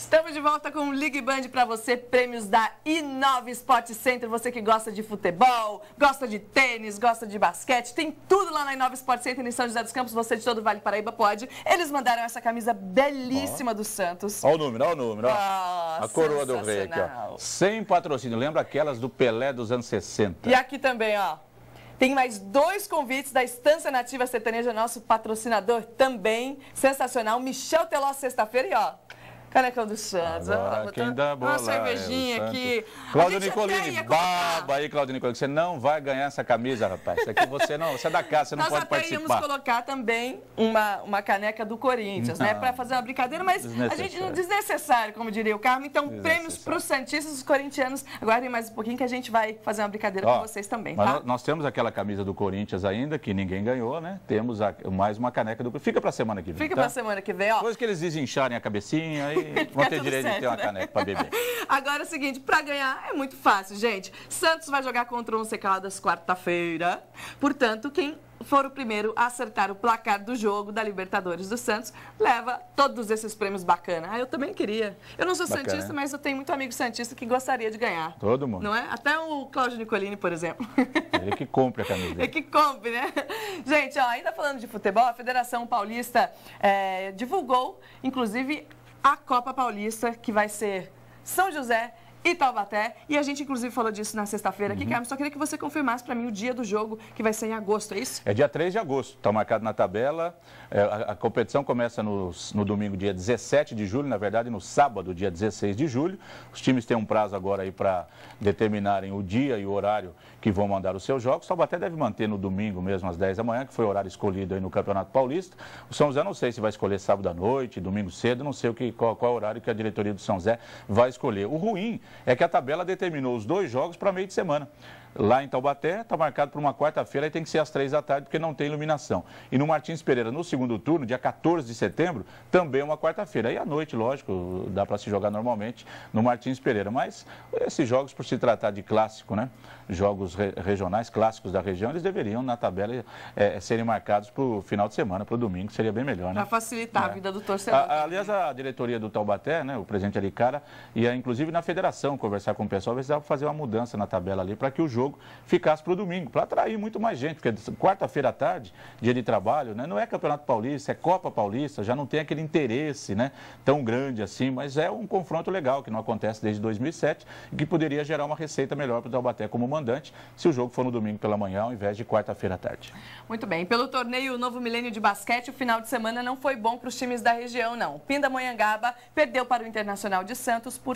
Estamos de volta com o Ligue Band para você, prêmios da Inova Sport Center. Você que gosta de futebol, gosta de tênis, gosta de basquete, tem tudo lá na Inova Sport Center em São José dos Campos. Você de todo o Vale Paraíba pode. Eles mandaram essa camisa belíssima do Santos. Olha o número, olha o número. Ó. A coroa do rei aqui, ó. Sem patrocínio. Lembra aquelas do Pelé dos anos 60. E aqui também, ó. Tem mais 2 convites da Estância Nativa Sertaneja, nosso patrocinador também. Sensacional. Michel Teló, sexta-feira e ó. Canecão do Santos. Agora, quem dá bola, uma cervejinha aqui. Cláudio Nicolini, baba aí, Cláudio Nicolini. Você não vai ganhar essa camisa, rapaz. Isso aqui você é da casa, você não pode participar. Nós até íamos colocar também uma caneca do Corinthians, né? Para fazer uma brincadeira, mas a gente não desnecessário, como diria o Carmo. Então, prêmios para os santistas, os corintianos. Aguardem mais um pouquinho que a gente vai fazer uma brincadeira com vocês também, tá? Nós temos aquela camisa do Corinthians ainda, que ninguém ganhou, né? Temos mais uma caneca do Corinthians. Fica para a semana que vem, Fica para a semana que vem, ó. Depois que eles desencharem a cabecinha, aí vão ter direito de ter uma caneca para beber. Agora é o seguinte, para ganhar é muito fácil, gente. Santos vai jogar contra o Once Caldas quarta-feira. Portanto, quem for o primeiro a acertar o placar do jogo da Libertadores do Santos, leva todos esses prêmios bacanas. Eu também queria. Eu não sou santista, mas eu tenho muito amigo santista que gostaria de ganhar. Todo mundo. Não é? Até o Cláudio Nicolini, por exemplo. Ele que compre a camisa. Ele que compre, né? Gente, ó, ainda falando de futebol, a Federação Paulista divulgou, inclusive, a Copa Paulista, que vai ser São José e Taubaté. E a gente, inclusive, falou disso na sexta-feira aqui, Carlos. Só queria que você confirmasse para mim o dia do jogo, que vai ser em agosto, é isso? É dia 3 de agosto. Está marcado na tabela. A competição começa no domingo, dia 17 de julho. Na verdade, no sábado, dia 16 de julho. Os times têm um prazo agora aí para determinarem o dia e o horário que vão mandar os seus jogos. O Taubaté deve manter no domingo mesmo, às 10 da manhã, que foi o horário escolhido aí no Campeonato Paulista. O São José, não sei se vai escolher sábado à noite, domingo cedo. Não sei qual é o horário que a diretoria do São José vai escolher. O ruim é que a tabela determinou os 2 jogos para meio de semana. Lá em Taubaté, está marcado para uma quarta-feira e tem que ser às 3 da tarde, porque não tem iluminação. E no Martins Pereira, no segundo turno, dia 14 de setembro, também é uma quarta-feira. Aí à noite, lógico, dá para se jogar normalmente no Martins Pereira. Mas esses jogos, por se tratar de clássico, né? Jogos regionais, clássicos da região, eles deveriam, na tabela, serem marcados para o final de semana, para o domingo, seria bem melhor, né? Para facilitar a vida do torcedor. Aliás, a diretoria do Taubaté, né, o presidente Aricara, ia inclusive na federação conversar com o pessoal, ver se dava para fazer uma mudança na tabela ali, para que o jogo ficasse para o domingo, para atrair muito mais gente, porque quarta-feira à tarde, dia de trabalho, né, não é Campeonato Paulista, é Copa Paulista, já não tem aquele interesse, né, tão grande assim, mas é um confronto legal, que não acontece desde 2007, e que poderia gerar uma receita melhor para o Taubaté como mandante, se o jogo for no domingo pela manhã, ao invés de quarta-feira à tarde. Muito bem, pelo torneio Novo Milênio de Basquete, o final de semana não foi bom para os times da região, não. Pindamonhangaba perdeu para o Internacional de Santos por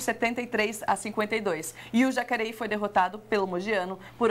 73-52, e o Jacareí foi derrotado pelo Mogiano por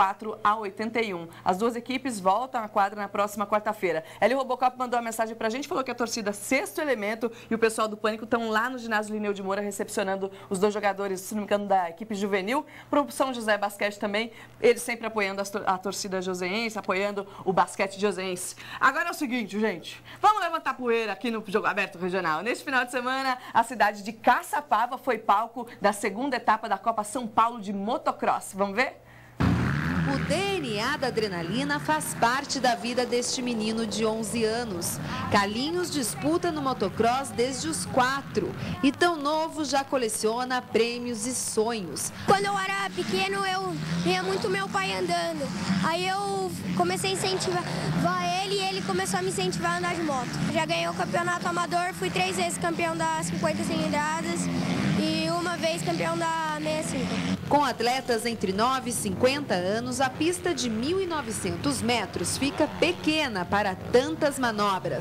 84-81. As duas equipes voltam à quadra na próxima quarta-feira. Hélio Robocop mandou uma mensagem pra gente, falou que a torcida Sexto Elemento e o pessoal do Pânico estão lá no ginásio Lineu de Moura recepcionando os 2 jogadores, se não me engano, da equipe juvenil, pro São José Basquete também, eles sempre apoiando a torcida joseense, apoiando o basquete joseense. Agora é o seguinte, gente, vamos levantar poeira aqui no Jogo Aberto Regional. Neste final de semana, a cidade de Caçapava foi palco da segunda etapa da Copa São Paulo de Motocross. Vamos ver? O DNA da adrenalina faz parte da vida deste menino de 11 anos. Carlinhos disputa no motocross desde os 4 e tão novo já coleciona prêmios e sonhos. Quando eu era pequeno eu via muito meu pai andando, aí eu comecei a incentivar ele e ele começou a me incentivar a andar de moto. Já ganhei o campeonato amador, fui 3 vezes campeão das 50 cilindradas e uma vez campeão da 65. Com atletas entre 9 e 50 anos, a pista de 1.900 metros fica pequena para tantas manobras.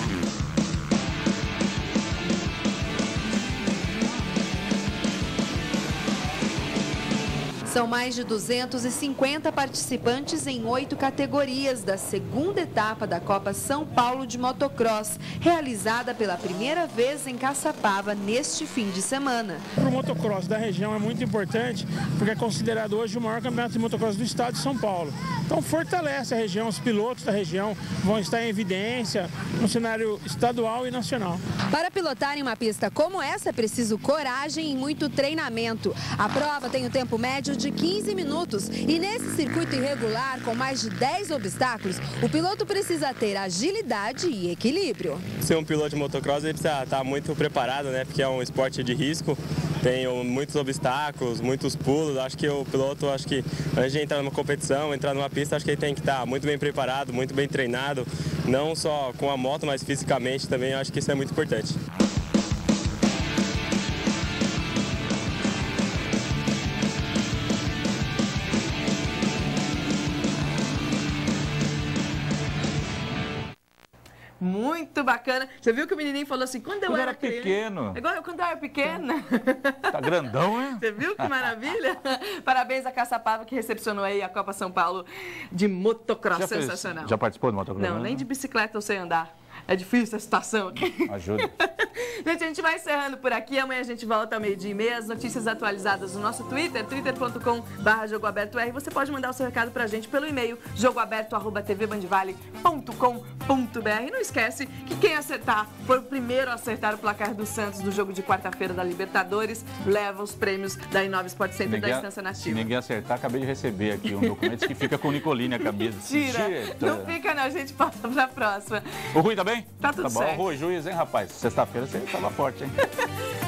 São mais de 250 participantes em 8 categorias da segunda etapa da Copa São Paulo de Motocross, realizada pela primeira vez em Caçapava neste fim de semana. Para o motocross da região é muito importante, porque é considerado hoje o maior campeonato de motocross do estado de São Paulo. Então fortalece a região, os pilotos da região vão estar em evidência no cenário estadual e nacional. Para pilotar em uma pista como essa é preciso coragem e muito treinamento. A prova tem o tempo médio de 15 minutos. E nesse circuito irregular, com mais de 10 obstáculos, o piloto precisa ter agilidade e equilíbrio. Ser um piloto de motocross, ele precisa estar muito preparado, né? Porque é um esporte de risco, tem muitos obstáculos, muitos pulos. Acho que o piloto, antes de entrar numa competição, entrar numa pista, acho que ele tem que estar muito bem preparado, muito bem treinado, não só com a moto, mas fisicamente também. Acho que isso é muito importante. Muito bacana. Você viu que o menininho falou assim, quando eu era pequeno. Igual quando eu era pequena. Tá grandão, hein? Você viu que maravilha? Parabéns a Caçapava que recepcionou aí a Copa São Paulo de motocross. Sensacional. Já participou do motocross? Não, nem de bicicleta eu sei andar. É difícil a situação aqui. Ajuda. Gente, a gente vai encerrando por aqui. Amanhã a gente volta ao 12h30. As notícias atualizadas no nosso Twitter, twitter.com/jogoabertor. Você pode mandar o seu recado pra gente pelo e-mail jogoaberto@tvbandvale.com.br. Não esquece que quem acertar, for o primeiro a acertar o placar do Santos no jogo de quarta-feira da Libertadores, leva os prêmios da Inova Sport Center da Estância Nativa. Se ninguém acertar, acabei de receber aqui um documento que fica com o Nicolini a camisa. Mentira! Não fica não, a gente passa pra próxima. O Rui tá bem? Tá tudo certo. Bom, Rui, juiz, hein, rapaz? Sexta-feira você tava forte, hein?